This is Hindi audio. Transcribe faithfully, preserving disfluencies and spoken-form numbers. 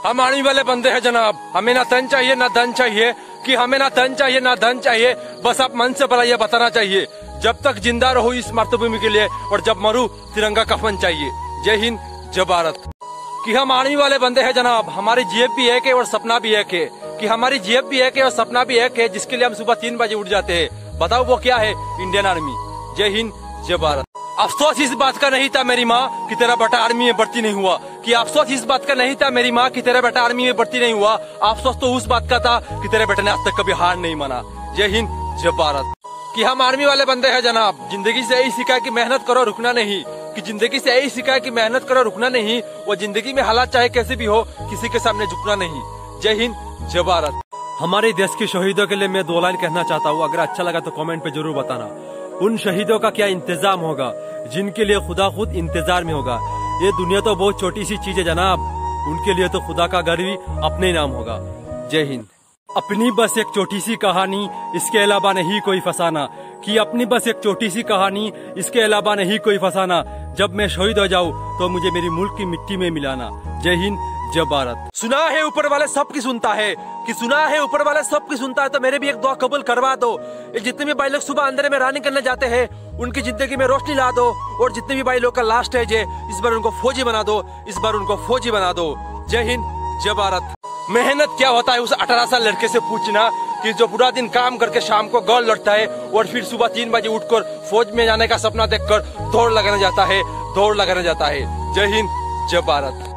हम आर्मी वाले बंदे हैं जनाब, हमें ना तन चाहिए ना धन चाहिए, कि हमें ना धन चाहिए ना धन चाहिए, बस आप मन से भला ये बताना चाहिए, जब तक जिंदा रहो इस मातृभूमि के लिए और जब मरूं तिरंगा कफन चाहिए। जय हिंद, जय भारत। कि हम आर्मी वाले बंदे हैं जनाब, हमारी जेब भी एक है और सपना भी एक है, कि हमारी जेब भी एक है और सपना भी एक है, जिसके लिए हम सुबह तीन बजे उठ जाते हैं। बताओ वो क्या है? Indian army. जय हिंद, जय भारत। अफसोस इस बात का नहीं था मेरी माँ कि तेरा बेटा आर्मी में भर्ती नहीं हुआ, कि अफसोस इस बात का नहीं था मेरी माँ कि तेरा बेटा आर्मी में भर्ती नहीं हुआ, अफसोस तो उस बात का था कि तेरे बेटे ने आज तक कभी हार नहीं माना। जय हिंद, जय भारत। कि हम आर्मी वाले बंदे हैं जनाब, जिंदगी से यही सीखा कि मेहनत करो रुकना नहीं, कि जिंदगी से यही सीखा कि मेहनत करो रुकना नहीं, और जिंदगी में हालात चाहे कैसे भी हो किसी के सामने झुकना नहीं। जय हिंद, जय भारत। हमारे देश के शहीदों के लिए मैं दो लाइन कहना चाहता हूँ, अगर अच्छा लगा तो कमेंट पे जरूर बताना। उन शहीदों का क्या इंतजाम होगा जिनके लिए खुदा खुद इंतजार में होगा। ये दुनिया तो बहुत छोटी सी चीज है जनाब, उनके लिए तो खुदा का घर भी अपने नाम होगा। जय हिंद। अपनी बस एक छोटी सी कहानी, इसके अलावा नहीं कोई फसाना, कि अपनी बस एक छोटी सी कहानी, इसके अलावा नहीं कोई फसाना, जब मैं शहीद हो जाऊं तो मुझे मेरी मुल्क की मिट्टी में मिलाना। जय हिंद, जय भारत। सुना है ऊपर वाले सबकी सुनता है, कि सुना है ऊपर वाले सबकी सुनता है, तो मेरे भी एक दुआ कबूल करवा दो। ये जितने भी भाई लोग सुबह अंधेरे में रनिंग करने जाते हैं उनकी जिंदगी में रोशनी ला दो, और जितने भी भाई लोग का लास्ट स्टेज है इस बार उनको फौजी बना दो, इस बार उनको फौजी बना दो। जय हिंद, जय भारत। मेहनत क्या होता है उस अठारह साल लड़के से पूछना, कि जो पूरा दिन काम करके शाम को गोल लौटता है और फिर सुबह तीन बजे उठकर फौज में जाने का सपना देखकर दौड़ लगाने जाता है, दौड़ लगाने जाता है। जय हिंद, जय भारत।